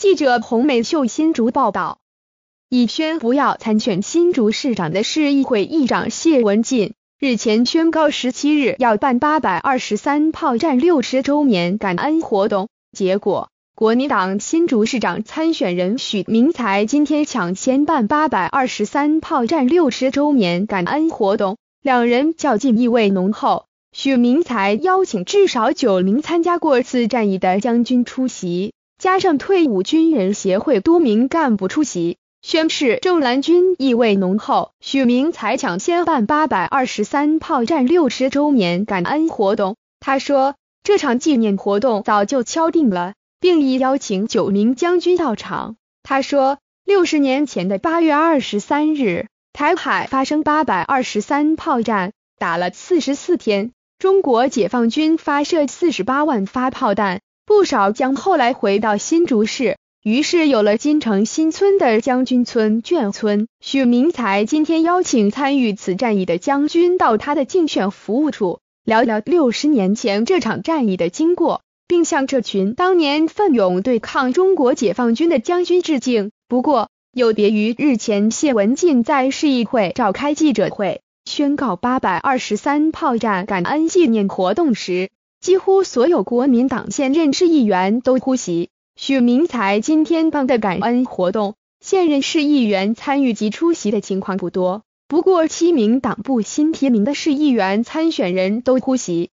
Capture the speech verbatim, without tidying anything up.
记者洪美秀新竹报道。已宣布要参选新竹市长的市议会议长谢文进，日前宣告十七日要办八百二十三炮战六十周年感恩活动，结果国民党新竹市长参选人许明才今天抢先办八百二十三炮战六十周年感恩活动，两人较劲意味浓厚。许明才邀请至少九名参加过此战役的将军出席，加上退伍军人协会多名干部出席，宣示正蓝军意味浓厚。许明才抢先办八百二十三炮战六十周年感恩活动，他说这场纪念活动早就敲定了，并已邀请九名将军到场。他说六十年前的八月二十三日，台海发生八百二十三炮战，打了四十四天，中国解放军发射四十八万发炮弹，不少将后来回到新竹市，于是有了金城新村的将军村眷村。许明才今天邀请参与此战役的将军到他的竞选服务处，聊聊六十年前这场战役的经过，并向这群当年奋勇对抗中国解放军的将军致敬。不过，有别于日前谢文进在市议会召开记者会，宣告八百二十三炮战感恩纪念活动时，几乎所有国民党现任市议员都出席。许明才今天办的感恩活动，现任市议员参与及出席的情况不多，不过七名党部新提名的市议员参选人都出席。